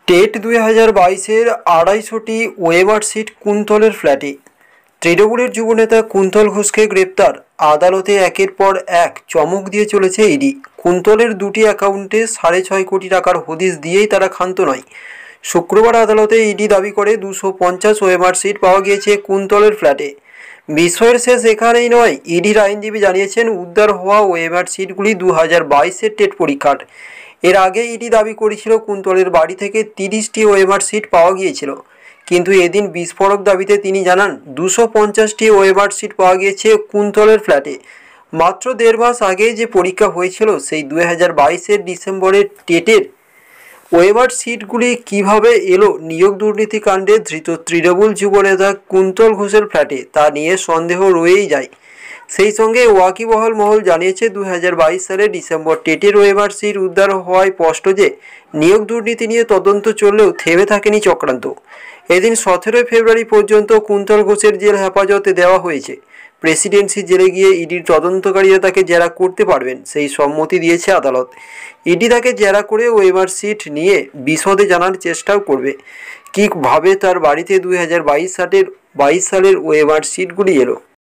TET 2022-এর 250টি ওয়েমার seat কুন্তলের ফ্ল্যাটে। তৃণমূলের যুবনেতা কুন্তল ঘোষকে গ্রেপ্তার। আদালতে একের পর এক চমক দিয়ে চলেছে ইডি। কুন্তলের দুটি অ্যাকাউন্টে 6.5 কোটি টাকার হদিশ দিয়েই তারা ক্ষান্ত নয়। শুক্রবার আদালতে ইডি দাবি করে 250 ওয়েমার সিট পাওয়া গিয়েছে কুন্তলের ফ্ল্যাটে। বিস্ময়ের শেষ এখানেই নয়। ইডির আইনজীবী জানিয়েছেন, উদ্ধার হওয়া ওয়েমার সিটগুলি 2022-এর টেট পরীক্ষার। এর আগে ইডি দাবি করেছিল কুন্তলের বাড়ি থেকে 30টি ওয়েমার সিট পাওয়া গিয়েছিল, কিন্তু এদিন বিস্ফোরক দাবিতে তিনি জানান 250টি ওয়েমার সিট পাওয়া গিয়েছে কুন্তলের ফ্ল্যাটে। মাত্র 1.5 মাস আগে যে পরীক্ষা হয়েছিল, সেই 2022-এর ডিসেম্বরের টেটের ওয়েমার সিটগুলি কীভাবে এলো নিয়োগ দুর্নীতি কাণ্ডে ধৃত তৃণমূল যুবনেতা কুন্তল ঘোষের ফ্ল্যাটে, তা নিয়ে সন্দেহ রয়েই যায়। সেই সঙ্গে ওয়াকিবহাল মহল জানিয়েছে, 2022 সালের ডিসেম্বর টেটের ওয়েমার সিট উদ্ধার হওয়ায় স্পষ্ট যে নিয়োগ দুর্নীতি নিয়ে তদন্ত চললেও থেমে থাকেনি চক্রান্ত। এদিন 17 ফেব্রুয়ারি পর্যন্ত কুন্তল ঘোষের জেল হেফাজতে দেওয়া হয়েছে। প্রেসিডেন্সি জেলে গিয়ে ইডির তদন্তকারীরা তাকে জেরা করতে পারবেন, সেই সম্মতি দিয়েছে আদালত। ইডি তাকে জেরা করে ওয়েমার সিট নিয়ে বিশদে জানার চেষ্টাও করবে। কীভাবে তার বাড়িতে 2022 সালের ওয়েমার সিটগুলি এলো।